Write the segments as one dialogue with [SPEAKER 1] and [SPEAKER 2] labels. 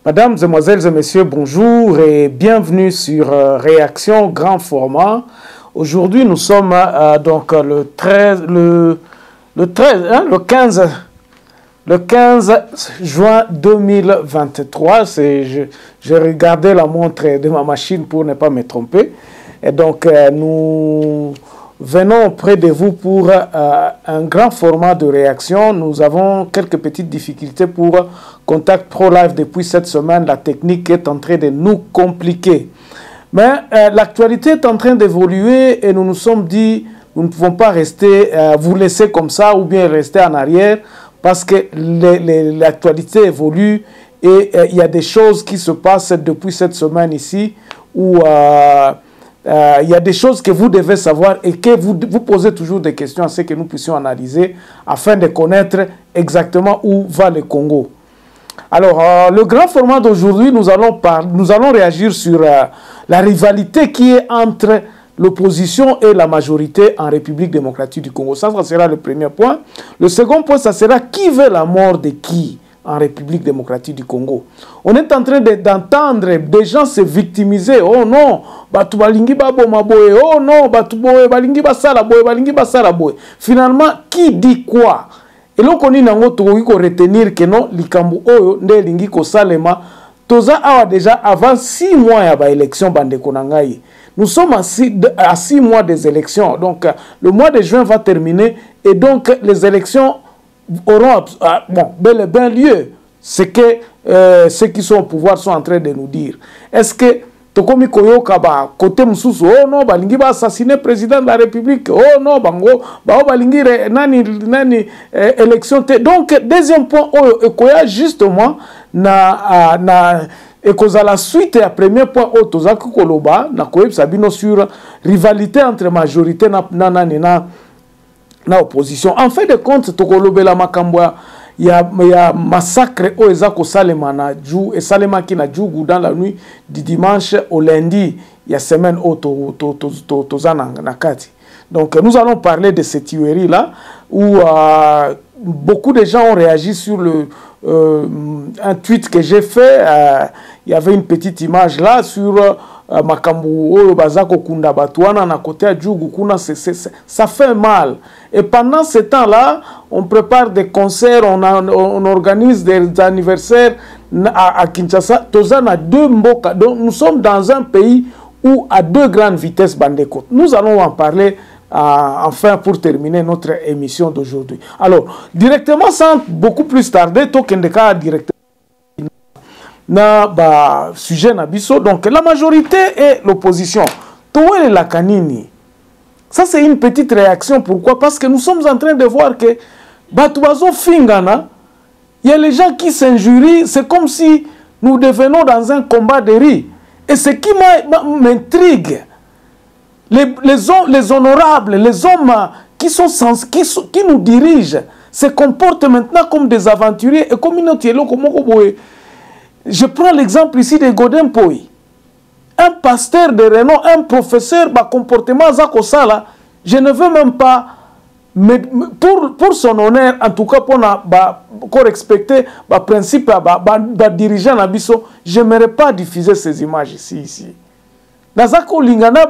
[SPEAKER 1] Mesdames, Mesdemoiselles et Messieurs, bonjour et bienvenue sur Réaction Grand Format. Aujourd'hui, nous sommes donc le 15 juin 2023. J'ai regardé la montre de ma machine pour ne pas me tromper. Et donc, nous venons auprès de vous pour un grand format de réaction. Nous avons quelques petites difficultés pour Contact Pro Live depuis cette semaine. La technique est en train de nous compliquer. Mais l'actualité est en train d'évoluer et nous nous sommes dit, nous ne pouvons pas rester, vous laisser comme ça ou bien rester en arrière parce que l'actualité évolue et il y a des choses qui se passent depuis cette semaine ici où il y a des choses que vous devez savoir et que vous posez toujours des questions à ce que nous puissions analyser afin de connaître exactement où va le Congo. Alors, le grand format d'aujourd'hui, nous allons réagir sur la rivalité qui est entre l'opposition et la majorité en République démocratique du Congo. Ça sera le premier point. Le second point, ça sera qui veut la mort de qui en République démocratique du Congo. On est en train d'entendre des gens se victimiser. Oh non, batu balingi babo maboye. Oh non, batu boye balingi basala boye, balingi basala boye. Finalement, qui dit quoi? Et là, on a retenir que non, likambu oyo nde lingi ko salema. Toza awa déjà avant 6 mois ya ba élection bande konangayi. Nous sommes à 6 mois des élections. Donc, le mois de juin va terminer et donc les élections auront bel et bien lieu. C'est que ceux qui sont au pouvoir sont en train de nous dire. Est-ce que Tokomi Koyoka ba côté Moussous, oh non, balingi ba assassiner président de la République, oh non, bango, ba balingi nani élection. Donc deuxième point, Koya justement et cause à la suite à premier point Tozaki Koloba na Koyeb Sabino sur rivalité entre majorité na opposition. En fait de compte, Tokolobela Makambwa, il y a massacre au Ezako Salema na Djou et Salema qui na Djougou dans la nuit du dimanche au lundi. Il y a semaine au Tozana Nakati. Donc nous allons parler de cette tuerie là où beaucoup de gens ont réagi sur un tweet que j'ai fait. Il y avait une petite image là sur Makambu Oyo Bazako Kunda Batouana na côté à Djougou Kuna, ça fait mal. Et pendant ce temps-là, on prépare des concerts, on organise des anniversaires à Kinshasa. Tozana 2 mboka. Donc nous sommes dans un pays où à 2 grandes vitesses bandeko. Nous allons en parler enfin pour terminer notre émission d'aujourd'hui. Alors, directement sans beaucoup plus tarder, Tokendeka directement na sujet nabiso. Donc la majorité et l'opposition. Towe la kanini. Ça c'est une petite réaction. Pourquoi? Parce que nous sommes en train de voir que Batouazo Fingana, il y a les gens qui s'injurient. C'est comme si nous devenons dans un combat de riz. Et ce qui m'intrigue, les honorables, les hommes qui nous dirigent, se comportent maintenant comme des aventuriers et comme une autre. Je prends l'exemple ici de Godin Poi. Un pasteur de renom, un professeur, comportement Zakosala, je ne veux même pas, mais pour son honneur, en tout cas pour respecter le principe de dirigeant Nabiso, je n'aimerais pas diffuser ces images ici. Nazako Lingana,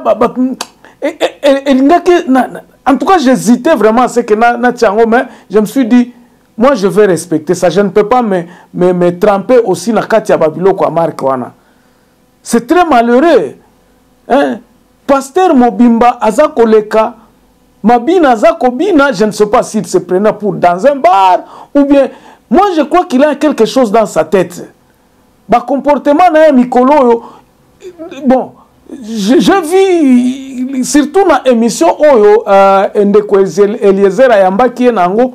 [SPEAKER 1] en tout cas j'hésitais vraiment à ce que mais je me suis dit, moi je vais respecter ça, je ne peux pas me tremper aussi dans Katia Babilo kwa Mark Wana. C'est très malheureux. Hein? Pasteur Mobimba Azakoleka, Mabina Azakobina, je ne sais pas s'il se prenait pour dans un bar ou bien. Moi je crois qu'il a quelque chose dans sa tête. Comportement na Mikolo. Bon, je vis surtout dans l'émission Oyo, Ndeko Eliezer Ayamba qui est nango.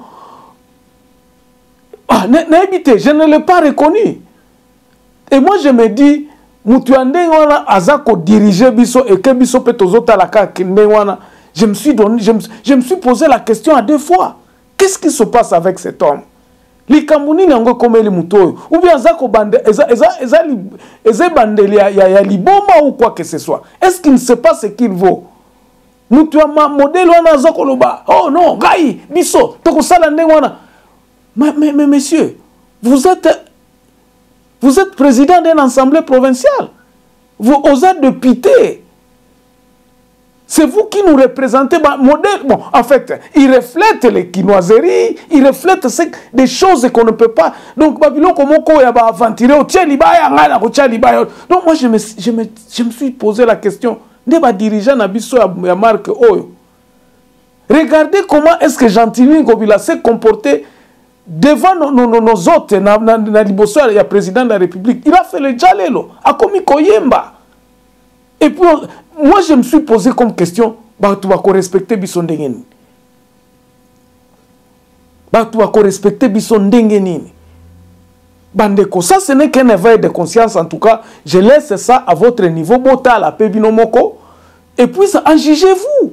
[SPEAKER 1] Je ne l'ai pas reconnu. Et moi je me dis, Mutuande wana azako diriger biso et que biso petozota la ka wana. Je me suis posé la question à 2 fois. Qu'est-ce qui se passe avec cet homme? Likamuni nango komeli mutoyo. Ou bien azako bande eza bandeli ya liboma ou quoi que ce soit. Est-ce qu'il ne sait pas ce qu'il vaut? Mutuama modèle wana azako loba. Oh non, gai biso toko sala ndenge wana. Mais messieurs, vous Vous êtes président d'une assemblée provinciale. Vous osez député. C'est vous qui nous représentez. Modèle, bon, en fait, il reflète les quinoiseries, il reflète des choses qu'on ne peut pas. Donc, Babylon, comment il y a aventuré au Tchalibaya, donc, moi, je me suis posé la question. Ne pas dirigeant Nabiso ya marque Oyo. Regardez comment est-ce que Gentilini Ngobila s'est comporté devant nos hôtes, na liboso ya président de la République. Il a fait le Djalelo, a commis Koyemba. Et puis, moi, je me suis posé comme question, tu vas respecter Bissondengeni. Tu vas respecter Bissondengeni. Bandeko, ça, ce n'est qu'un éveil de conscience. En tout cas, je laisse ça à votre niveau. Bota la Pebinomoko. Et puis, en jugez-vous.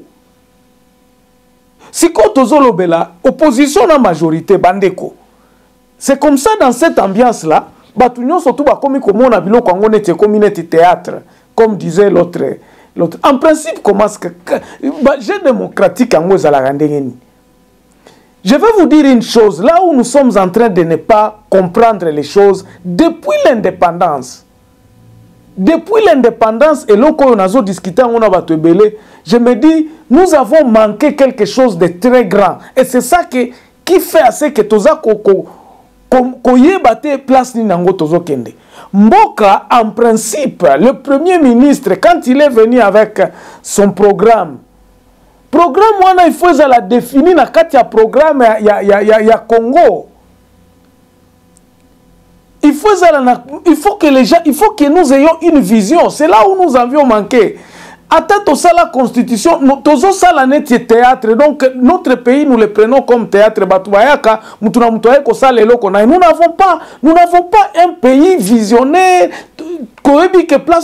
[SPEAKER 1] Si Kotozolo Bela, opposition à majorité, Bandeko. C'est comme ça, dans cette ambiance-là, Batunion surtout, comme on a vu le théâtre, comme disait l'autre. En principe, comment est-ce que j'ai démocratique en je vais vous dire une chose, là où nous sommes en train de ne pas comprendre les choses, depuis l'indépendance, et là où on a discuté, je me dis, nous avons manqué quelque chose de très grand. Et c'est ça qui fait assez que Toza Koyebate place ni nango Tozo Kende. Mboka, en principe, le Premier ministre, quand il est venu avec son programme, il faut la définir dans le programme ya Congo. Il faut que les gens, il faut que nous ayons une vision. C'est là où nous avions manqué. Attends, ça la constitution, nous ça la théâtre. Donc notre pays, nous le prenons comme théâtre. Nous n'avons pas un pays visionnaire. Que place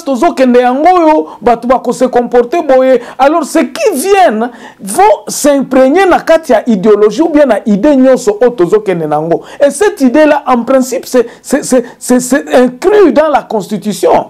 [SPEAKER 1] se comporter. Alors ceux qui viennent vont s'imprégner dans la idéologie ou bien dans l'idée. Et cette idée-là, en principe, c'est inclus dans la constitution.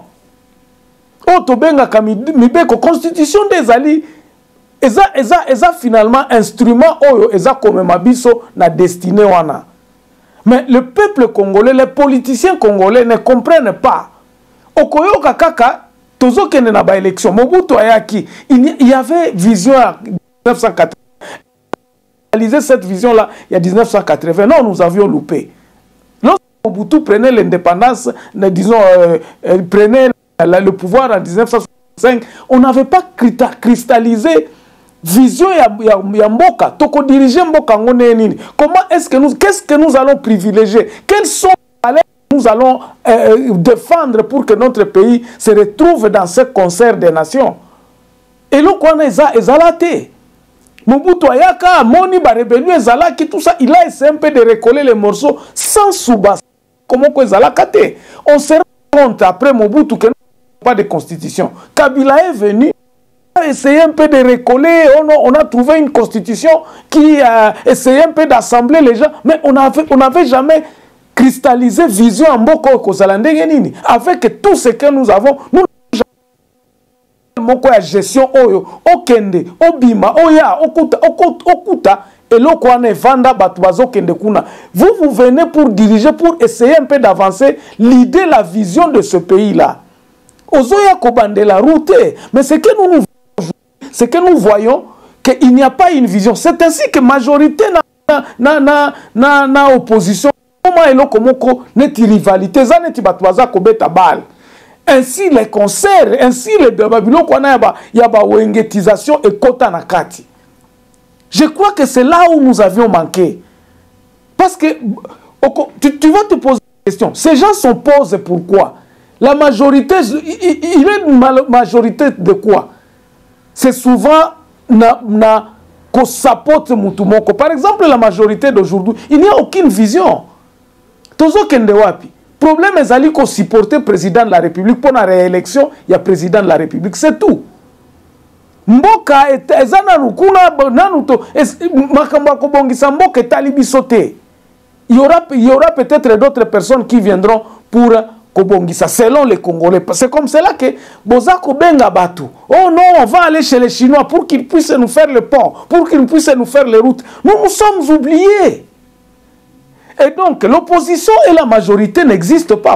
[SPEAKER 1] Constitution des alliés, eza finalement instrument oyo eza comme mabiso na destinée wana. Mais le peuple congolais, les politiciens congolais ne comprennent pas. Okoyo kakaka tozo kende na ba élection Mobutu ayaki, il y avait vision en 1980. Réaliser cette vision là il y a 1980. Non, nous avions loupé. Lorsque Mobutu prenait l'indépendance, disons prenait le pouvoir en 1965, on n'avait pas cristallisé vision ya mboka. Toko diriger mboka ngone nini. Comment est-ce que qu'est-ce que nous allons privilégier? Quels sont les valeurs que nous allons défendre pour que notre pays se retrouve dans ce concert des nations? Et là, quand ezalate. Mobutu ayaka, moni ba rébellion ezalaki, tout ça, il a essayé un peu de recoller les morceaux sans souba. Comment ko ezalakate? On se rend compte après Mobutu que pas de constitution. Kabila est venu, a essayé un peu de recoller, on a trouvé une constitution qui a essayé un peu d'assembler les gens, mais on n'avait jamais cristallisé vision en Mboko Kozalande Genini. Avec tout ce que nous avons, nous n'avons gestion oyo, okende, obima, oya, okuta, et là, quand on est vanda, vous venez pour diriger, pour essayer un peu d'avancer l'idée, la vision de ce pays-là. Ozoya kobande la route, mais ce que nous voyons, qu'il n'y a pas une vision. C'est ainsi que majorité na opposition, comment est l'okomoko n'est rivalité, ça n'est pas toi kobeta bal. Ainsi les concerts, ainsi les babylons qu'on a yaba wengetisation et kota nakati. Je crois que c'est là où nous avions manqué. Parce que tu vas te poser la question. Ces gens sont posés pourquoi? La majorité, il est une majorité de quoi? C'est souvent qu'on sapote Moutoumoko. Par exemple, la majorité d'aujourd'hui, il n'y a aucune vision. Tozo Kendewapi. Problème est d'aller supporter le président de la République pour la réélection, il y a président de la République, c'est tout. Mboka ezana rukuna nanuto makamba kobongisa mboka talibisote. Il y aura peut-être d'autres personnes qui viendront pour kobongisa selon les Congolais. C'est comme cela que Bozako benga batu. Oh non, on va aller chez les Chinois pour qu'ils puissent nous faire le pont, pour qu'ils puissent nous faire les routes. Nous sommes oubliés. Et donc l'opposition et la majorité n'existent pas. Moi,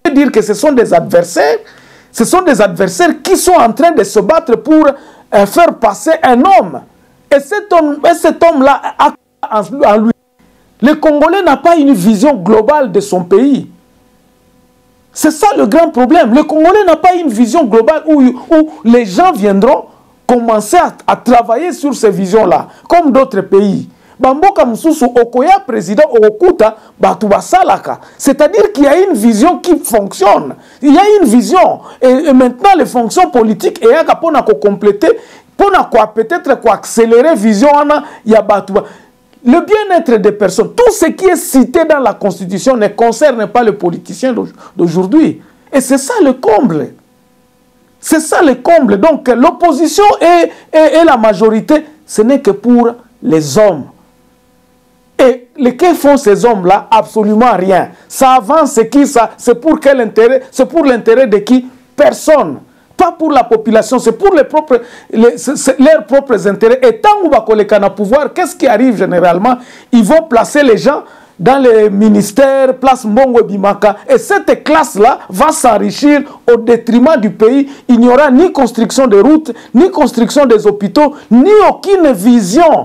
[SPEAKER 1] dire que ce sont des adversaires. Ce sont des adversaires qui sont en train de se battre pour faire passer un homme. Et cet homme-là a en lui. Le Congolais n'a pas une vision globale de son pays. C'est ça le grand problème. Le Congolais n'a pas une vision globale où les gens viendront commencer à travailler sur ces visions-là, comme d'autres pays. Bamboka Moussoussou Okoya, président Okuta, Batouba Salaka. C'est-à-dire qu'il y a une vision qui fonctionne. Il y a une vision. Et maintenant, les fonctions politiques, et il y a compléter, peut-être accélérer la vision, il y a Batouba. Le bien-être des personnes, tout ce qui est cité dans la Constitution ne concerne pas les politiciens d'aujourd'hui. Et c'est ça le comble. C'est ça le comble. Donc l'opposition et la majorité, ce n'est que pour les hommes. Et lesquels font ces hommes-là? Absolument rien. Ça avance, c'est qui ça? C'est pour quel intérêt? C'est pour l'intérêt de qui? Personne. Pas pour la population, c'est pour leurs propres intérêts. Et tant qu'on est au pouvoir, qu'est-ce qui arrive généralement? Ils vont placer les gens dans les ministères, place Mbongo Bimaka. Et cette classe-là va s'enrichir au détriment du pays. Il n'y aura ni construction de routes, ni construction des hôpitaux, ni aucune vision.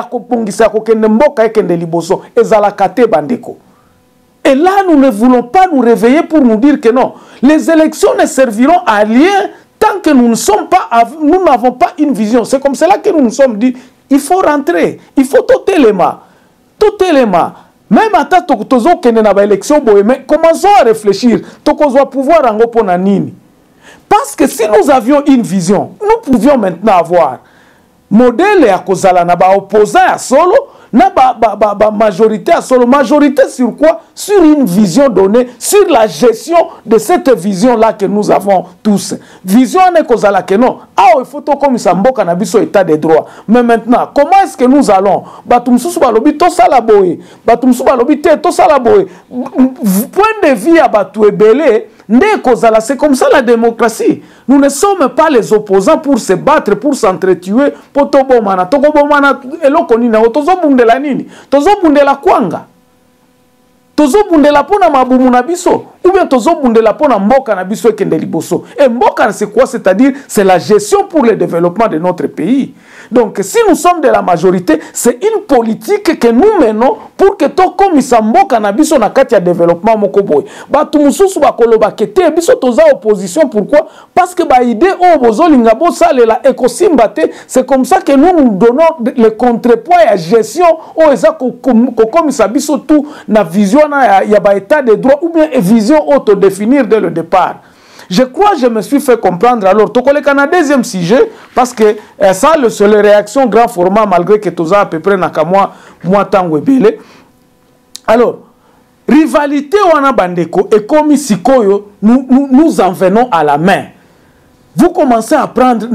[SPEAKER 1] Et là, nous ne voulons pas nous réveiller pour nous dire que non. Les élections ne serviront à rien tant que nous n'avons pas une vision. C'est comme cela que nous nous sommes dit, il faut rentrer, il faut tout élément. Tout élément. Même à temps que nous avons élection, mais commençons à réfléchir. Nous avons pouvoir en opposer nini. Parce que si nous avions une vision, nous pouvions maintenant avoir modèle à Kozala, opposant à solo, majorité à solo. Majorité sur quoi? Sur une vision donnée, sur la gestion de cette vision-là que nous avons tous. Vision n'est Kozala que non. Ah, il faut tout comme ça, mboka na biso état de droit. Mais maintenant, comment est-ce que nous allons? Batumsusu balobi to salaboye. Batumsusu balobi te to salaboye. Point de vue à Batou Ebele, c'est comme ça la démocratie. Nous ne sommes pas les opposants pour se battre, pour s'entretuer, pour tobomana. Tobomana, elokonina, tozobundela nini? Tozobundela kwanga. Tozobundela pona mabumu na biso. Ou bien tozobundela pona mboka na biso ekende liboso. Et mboka c'est quoi? C'est-à-dire, c'est la gestion pour le développement de notre pays. Donc, si nous sommes de la majorité, c'est une politique que nous menons pour que tout comme mboka na biso na kati ya développement mokoboy. Batu mususu bakoloba kete biso toza opposition. Pourquoi? Parce que ba idée o bozolinga bo salela ekosimbate, c'est comme ça que nous donnons le contrepoids à gestion o eza ko komisa biso tout na vision na ya ba état de droit ou bien vision autodéfinir dès le départ. Je crois que je me suis fait comprendre. Alors, un deuxième sujet, parce que ça, c'est la réaction grand format, malgré que tout ça à peu près n'a qu'à moi tango ebele. Alors, rivalité wana bandeko et comme sikoyo, nous en venons à la main. Vous commencez à prendre,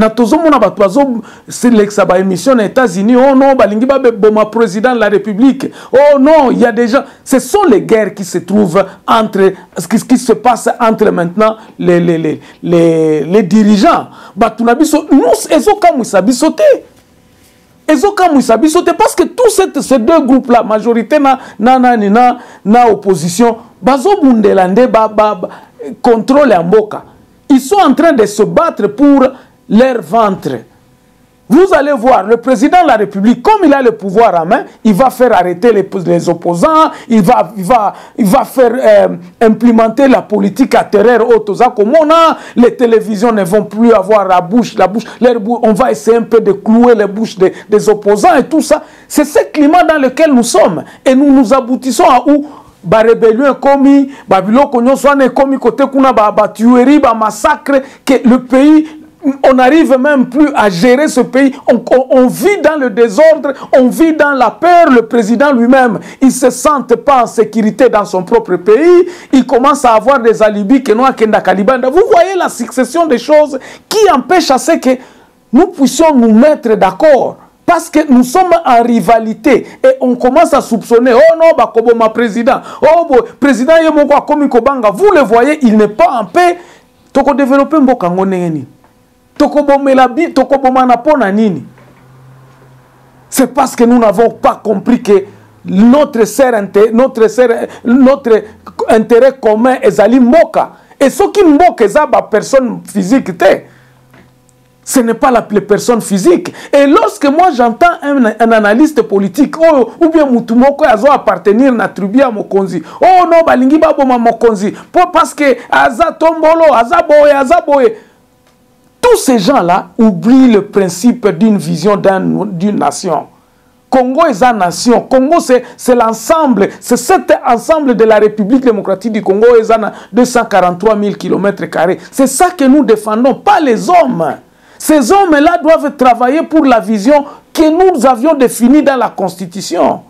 [SPEAKER 1] c'est l'émission des États-Unis, oh non, Balingi Boma président de la République, oh non, il y a des gens, ce sont les guerres qui se trouvent entre, ce qui se passe entre maintenant les dirigeants. Nous, parce que tous ces deux groupes-là, majorité na opposition, bazo bundelande contrôle en boka. Ils sont en train de se battre pour leur ventre. Vous allez voir, le président de la République, comme il a le pouvoir en main, il va faire arrêter les opposants, il va faire implémenter la politique à terreur les télévisions ne vont plus avoir la bouche, on va essayer un peu de clouer les bouches des opposants et tout ça. C'est ce climat dans lequel nous sommes. Et nous aboutissons à où? Ba rébellion commis, ba biloko nyonso ane commis côté kuna ba tuerie, ba massacre, que le pays, on n'arrive même plus à gérer ce pays. On vit dans le désordre, on vit dans la peur. Le président lui-même, il ne se sent pas en sécurité dans son propre pays. Il commence à avoir des alibis que nous à Kenda Kalibanda. Vous voyez la succession des choses qui empêchent à ce que nous puissions nous mettre d'accord. Parce que nous sommes en rivalité et on commence à soupçonner. Oh non, Bakoboma président. Oh, président Yemoko Komi Kobanga. Vous le voyez, il n'est pas en paix. Toko développer Mbokango neni. Toko bomelabi, toko bomana pona nini. C'est parce que nous n'avons pas compris que notre intérêt commun ezali mboka. Et ceux qui mboka eza ba personne physique te. Ce n'est pas les personnes physiques. Et lorsque moi j'entends un analyste politique, oh, ou bien Moutoumoko azo appartenir na tribu à Mokonzi, oh non, balingi baboma Mokonzi, parce que aza tombolo, aza boye. Tous ces gens-là oublient le principe d'une vision d'une nation. Congo est une nation. Congo, c'est l'ensemble, c'est cet ensemble de la République démocratique du Congo, est 243 000 km². C'est ça que nous défendons, pas les hommes. Ces hommes-là doivent travailler pour la vision que nous avions définie dans la Constitution.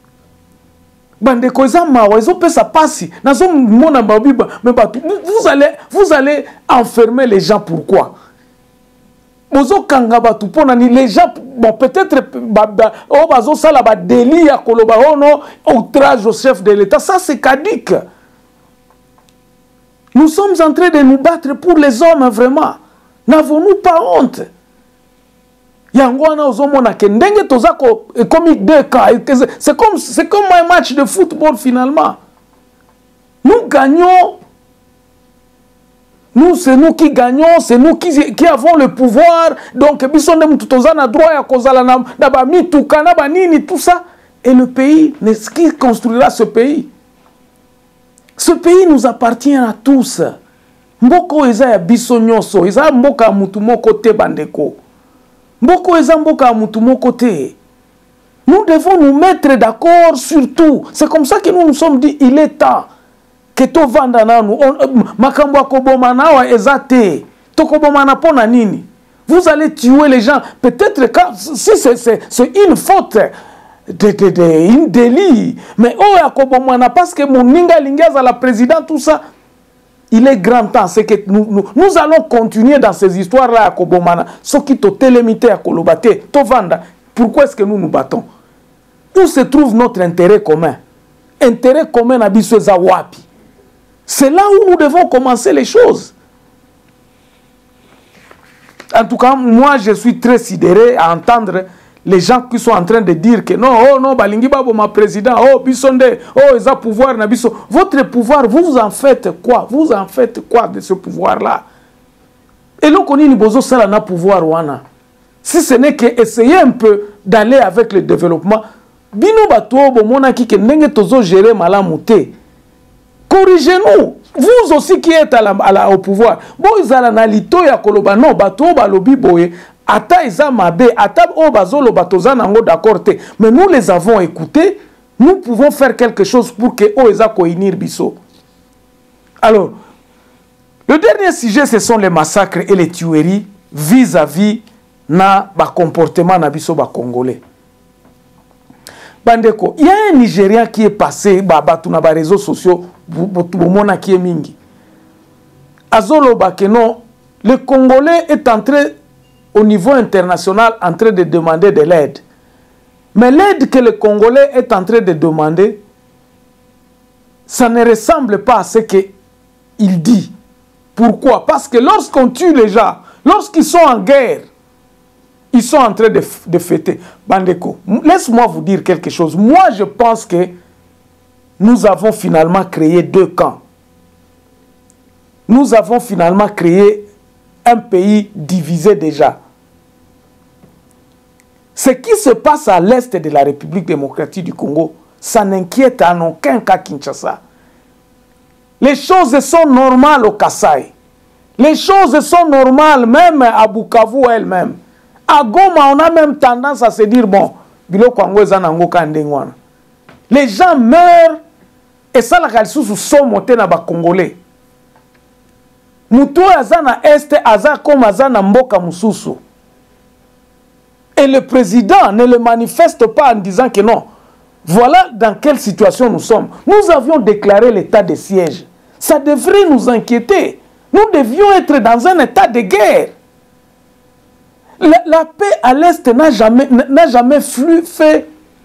[SPEAKER 1] Vous allez enfermer les gens, pourquoi? Les gens, bon, peut-être, délit à Koloba, outrage au chef de l'État, ça c'est caduque. Nous sommes en train de nous battre pour les hommes, vraiment. N'avons-nous pas honte? C'est comme un match de football finalement. Nous gagnons. Nous, c'est nous qui gagnons, c'est nous qui avons le pouvoir. Donc, tout ça. Et le pays, qui construira ce pays? Ce pays nous appartient à tous. Mboko eza ya biso nyonso, eza mboka mutu moko te bandeko. Mboko eza mboka mutu moko te. Nous devons nous mettre d'accord sur tout. C'est comme ça que nous nous sommes dit, il est temps que to vanda nanu makambo akoboma nawa eza te. To koboma pona nini? Vous allez tuer les gens. Peut-être si c'est une faute, une délit. Mais oh akoboma parce que mon ninga lingaza la présidente tout ça. Il est grand temps, c'est que nous allons continuer dans ces histoires-là à Kobomana. Ce qui te télémité à Kolobate, Tovanda. Pourquoi est-ce que nous nous battons? Où se trouve notre intérêt commun? Intérêt commun à Bissozawapi. C'est là où nous devons commencer les choses. En tout cas, moi je suis très sidéré à entendre les gens qui sont en train de dire que non, oh non, Balingi Babo ma président, oh Bissonde, oh ils ont pouvoir na biso. Votre pouvoir, vous en faites quoi? Vous en faites quoi de ce pouvoir-là? Et là, on dit bozo sala na pouvoir wana. Si ce n'est que essayer un peu d'aller avec le développement, bino bato bo mona ki ke ndenge tozo gérer malamuté. Corrigez-nous. Vous aussi qui êtes au pouvoir. Bon ils ala na lito ya koloba non bato ba lobi boye. Ata isa mabe, ata o bazolo batoza nango d'accord te. Mais nous les avons écoutés, nous pouvons faire quelque chose pour que o isa koinir biso. Alors, le dernier sujet, ce sont les massacres et les tueries vis-à-vis na ba comportement na biso ba congolais. Bandeko, il y a un Nigérien qui est passé batou na ba réseaux sociaux, bomona qui est mingi. Azolo bakeno, le Congolais est en train au niveau international en train de demander de l'aide. Mais l'aide que le Congolais est en train de demander, ça ne ressemble pas à ce qu'il dit. Pourquoi? Parce que lorsqu'on tue les gens, lorsqu'ils sont en guerre, ils sont en train de fêter. Bandeko, laisse-moi vous dire quelque chose. Moi, je pense que nous avons finalement créé deux camps. Nous avons finalement créé un pays divisé déjà. Ce qui se passe à l'est de la République démocratique du Congo, ça n'inquiète en aucun cas Kinshasa. Les choses sont normales au Kasaï. Les choses sont normales même à Bukavu elle-même. À Goma, on a même tendance à se dire, bon, les gens meurent et ça la sous sont montés dans les Congolais. Muto azana este aza comme azana mboka mususu. Et le président ne le manifeste pas en disant que non. Voilà dans quelle situation nous sommes. Nous avions déclaré l'état de siège. Ça devrait nous inquiéter. Nous devions être dans un état de guerre. La paix à l'Est n'a jamais fait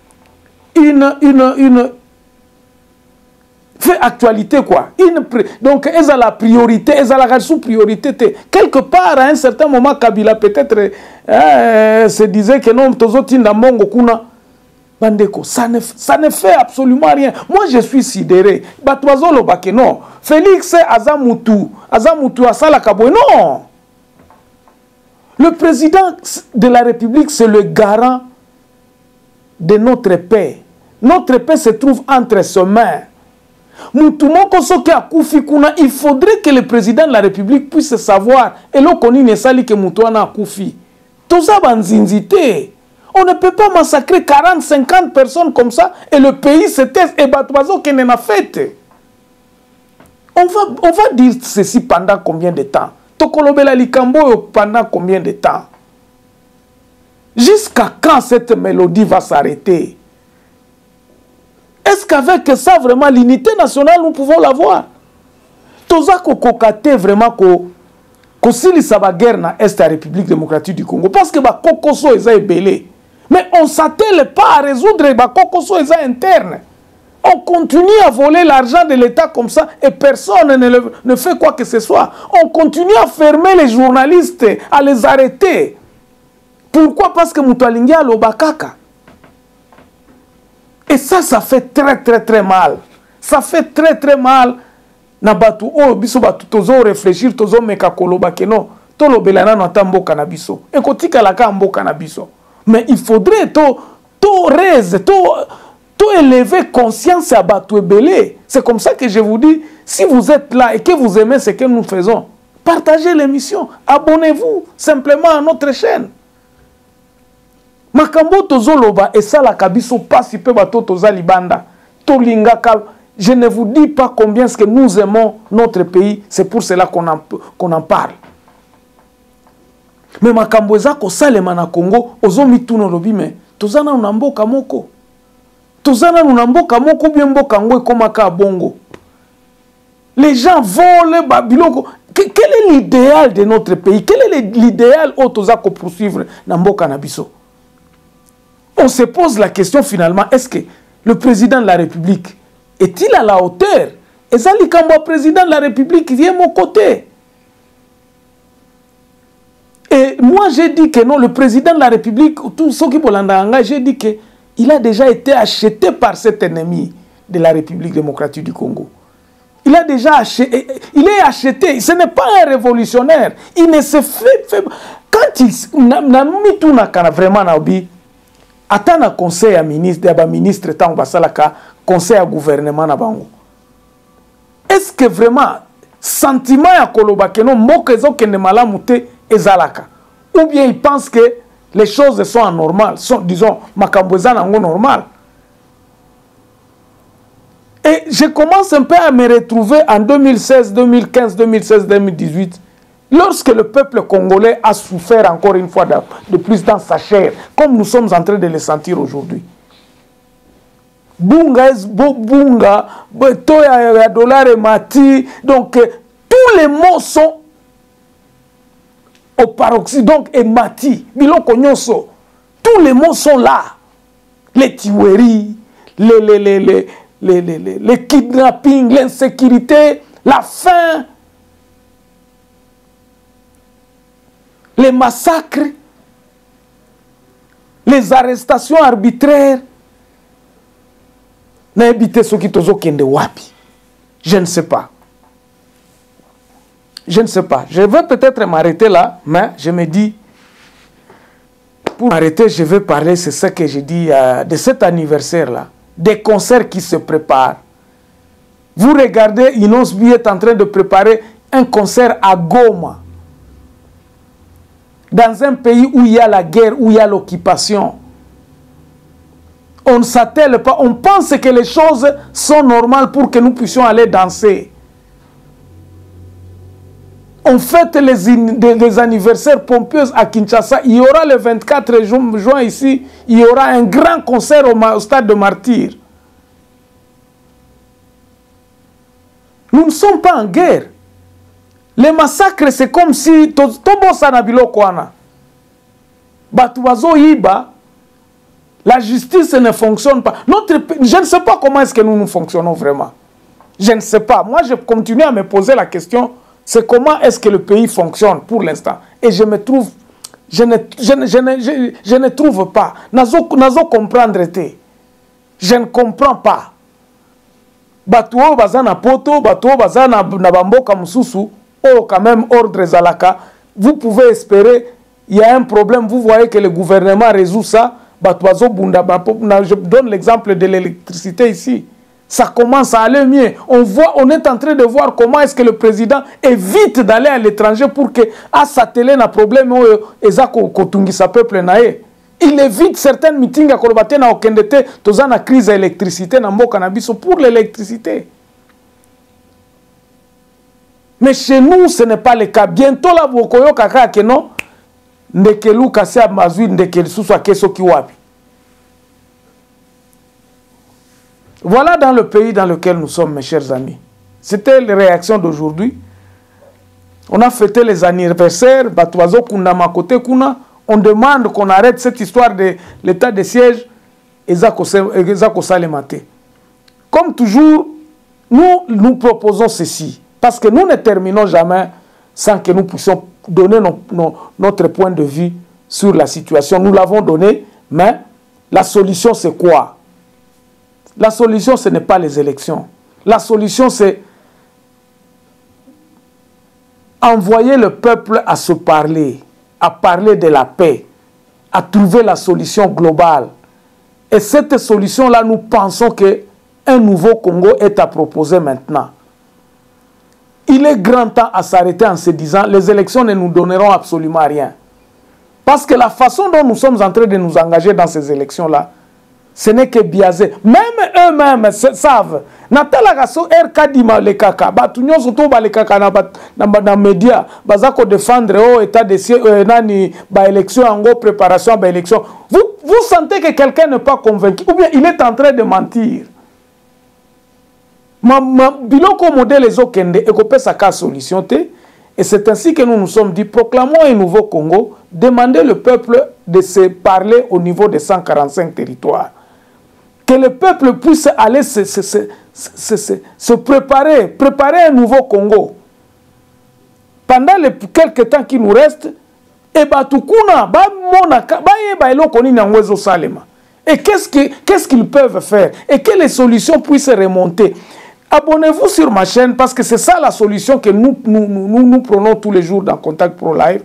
[SPEAKER 1] fait actualité quoi. Donc, elle a la priorité, elle a la sous-priorité. Quelque part, à un certain moment, Kabila peut-être se disait que non, tozotinda mongo kuna. Bandeko, ça ne fait absolument rien. Moi, je suis sidéré. Batoazo Lobake, non. Félix Azamutu Asala Kaboy, non. Le président de la République, c'est le garant de notre paix. Notre paix se trouve entre ses mains. Il faudrait que le président de la République puisse savoir. Et là, on ne sait que Moutouana a Koufi. Tout ça, on ne peut pas massacrer 40, 50 personnes comme ça et le pays se taise et Batoazo qui n'en a fait. On va dire ceci pendant combien de temps? Tokolobela Likambo pendant combien de temps? Jusqu'à quand cette mélodie va s'arrêter? Est-ce qu'avec ça, vraiment, l'unité nationale, nous pouvons l'avoir? Toza kokokate vraiment ko sili sabaguerre na Est la République démocratique du Congo. Parce que ba kokoso eza ebele. Mais on ne s'attelle pas à résoudre les kokoso eza interne. On continue à voler l'argent de l'État comme ça et personne ne fait quoi que ce soit. On continue à fermer les journalistes, à les arrêter. Pourquoi? Parce que Moutalingi a l'obakaka. Et ça fait très mal. Ça fait très mal. Na batu o biso batu tozo réfléchir tozo meka koloba keno to lobelana na tamboka na biso. E kotika la ka mboka na biso. Mais il faudrait to élever conscience à batu ebele. C'est comme ça que je vous dis, si vous êtes là et que vous aimez ce que nous faisons, partagez l'émission, abonnez-vous simplement à notre chaîne. Makambo tozoloba et ça la kabiso passe peu bato toza libanda. Tolinga kal. Je ne vous dis pas combien est-ce que nous aimons notre pays, c'est pour cela qu'on en parle. Mais makambo eza ko salema na Congo, ozomi tuno lobi me, tozana unamboka moko. Tozana unamboka moko bien mboka ngwe komaka bongo. Les gens volent babiloko. Quel est l'idéal de notre pays? Quel est l'idéal au toza ko poursuivre na mboka na biso? On se pose la question finalement, est-ce que le président de la République est-il à la hauteur? Et ça, le président de la République qui vient à mon côté. Et moi, j'ai dit que non, le président de la République, tout ce qui est j'ai dit qu'il a déjà été acheté par cet ennemi de la République démocratique du Congo. Il a déjà acheté, il est acheté, ce n'est pas un révolutionnaire. Il ne se fait quand il n'a mis tout vraiment nabi, attends un conseil à ministre, à ministre tant basalaka conseil à gouvernement na bango. Est-ce que vraiment sentiment ya koloba que non mokezo kende malamu te ezalaka, ou bien il pense que les choses sont anormales, sont disons makambo eza nango normal. Et je commence un peu à me retrouver en 2016, 2015, 2016, 2018, lorsque le peuple congolais a souffert encore une fois de plus dans sa chair, comme nous sommes en train de le sentir aujourd'hui. Bunga, bunga, toya dollar et mati, donc tous les mots sont au paroxysme, donc et mati, biloko nyonso, tous les mots sont là, les tueries, les kidnappings, l'insécurité, la faim, les massacres, les arrestations arbitraires. Je ne sais pas. Je ne sais pas. Je vais peut-être m'arrêter là, mais je me dis, pour m'arrêter, je vais parler, c'est ce que j'ai dit, de cet anniversaire-là, des concerts qui se préparent. Vous regardez, Inosbi est en train de préparer un concert à Goma, dans un pays où il y a la guerre, où il y a l'occupation. On ne s'attelle pas, on pense que les choses sont normales pour que nous puissions aller danser. On fête les anniversaires pompeux à Kinshasa. Il y aura le 24 juin ici, il y aura un grand concert au stade de Martyrs. Nous ne sommes pas en guerre. Les massacres, c'est comme si Tobo Sanabilo Kwana. Batuazo Iba. La justice ne fonctionne pas. Je ne sais pas comment est-ce que nous fonctionnons vraiment. Je ne sais pas. Moi, je continue à me poser la question, c'est comment est-ce que le pays fonctionne pour l'instant. Et je me trouve, je ne trouve pas. Nazo comprendre été. Je ne comprends pas. Batuo bazana poto, batuo bazana nabamboka mususu, oh quand même ordre zalaka. Vous pouvez espérer, il y a un problème, vous voyez que le gouvernement résout ça. Je donne l'exemple de l'électricité ici. Ça commence à aller mieux. On est en train de voir comment est-ce que le président évite d'aller à l'étranger pour que à sa télé un problème sa peuple nae. Il évite certains meetings à Kolobate na okendete toza na crise d'électricité na mboka na biso pour l'électricité. Mais chez nous ce n'est pas le cas. Bientôt la bokoyo kaka ke non ndekelu kasi amazui ndekelu suswa keso kiwapi. Voilà dans le pays dans lequel nous sommes, mes chers amis. C'était les réactions d'aujourd'hui. On a fêté les anniversaires. On demande qu'on arrête cette histoire de l'état de siège. Comme toujours, nous proposons ceci. Parce que nous ne terminons jamais sans que nous puissions donner notre point de vue sur la situation. Nous l'avons donné, mais la solution c'est quoi? La solution, ce n'est pas les élections. La solution, c'est envoyer le peuple à se parler, à parler de la paix, à trouver la solution globale. Et cette solution-là, nous pensons qu'un nouveau Congo est à proposer maintenant. Il est grand temps à s'arrêter en se disant les élections ne nous donneront absolument rien. Parce que la façon dont nous sommes en train de nous engager dans ces élections-là, ce n'est que biaisé. Même eux-mêmes savent. Natala Gasso, Kadima le kaka. Batunyo surtout ba le kaka na média. Bazako défendre au état de nani ba élection en gros préparation ba élection. Vous sentez que quelqu'un n'est pas convaincu ou bien il est en train de mentir. Biloko modèle les okende et copé sa cas solution té. Et c'est ainsi que nous nous sommes dit proclamons un nouveau Congo, demandez le peuple de se parler au niveau des 145 territoires. Que le peuple puisse aller se préparer un nouveau Congo. Pendant les quelques temps qui nous restent, et qu'est-ce qu'ils peuvent faire? Et que les solutions puissent remonter. Abonnez-vous sur ma chaîne parce que c'est ça la solution que nous prenons tous les jours dans Contact Pro Live.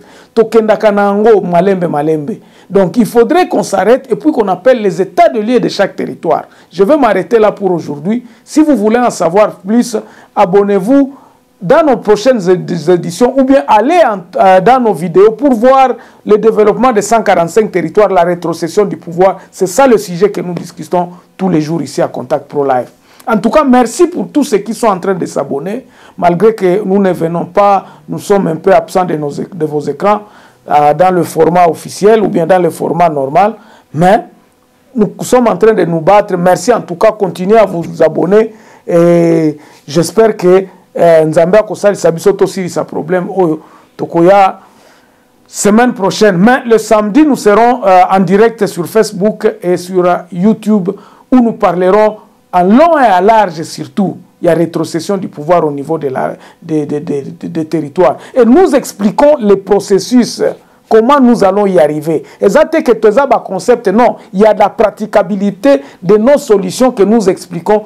[SPEAKER 1] Donc il faudrait qu'on s'arrête et puis qu'on appelle les états de lieu de chaque territoire. Je vais m'arrêter là pour aujourd'hui. Si vous voulez en savoir plus, abonnez-vous dans nos prochaines éditions ou bien allez dans nos vidéos pour voir le développement des 145 territoires, la rétrocession du pouvoir. C'est ça le sujet que nous discutons tous les jours ici à Contact Pro Live. En tout cas, merci pour tous ceux qui sont en train de s'abonner. Malgré que nous ne venons pas, nous sommes un peu absents de vos écrans dans le format officiel ou bien dans le format normal. Mais nous sommes en train de nous battre. Merci en tout cas, continuez à vous abonner. Et j'espère que Nzambe Akosali Sabisoto aussi sa problème. Tokoya semaine prochaine. Mais le samedi, nous serons en direct sur Facebook et sur YouTube où nous parlerons en long et à large surtout, il y a rétrocession du pouvoir au niveau des territoires. Et nous expliquons le processus, comment nous allons y arriver. Exactement que tout ça, concept, non, il y a de la praticabilité de nos solutions que nous expliquons.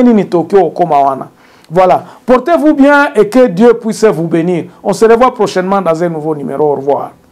[SPEAKER 1] Voilà. Portez-vous bien et que Dieu puisse vous bénir. On se revoit prochainement dans un nouveau numéro. Au revoir.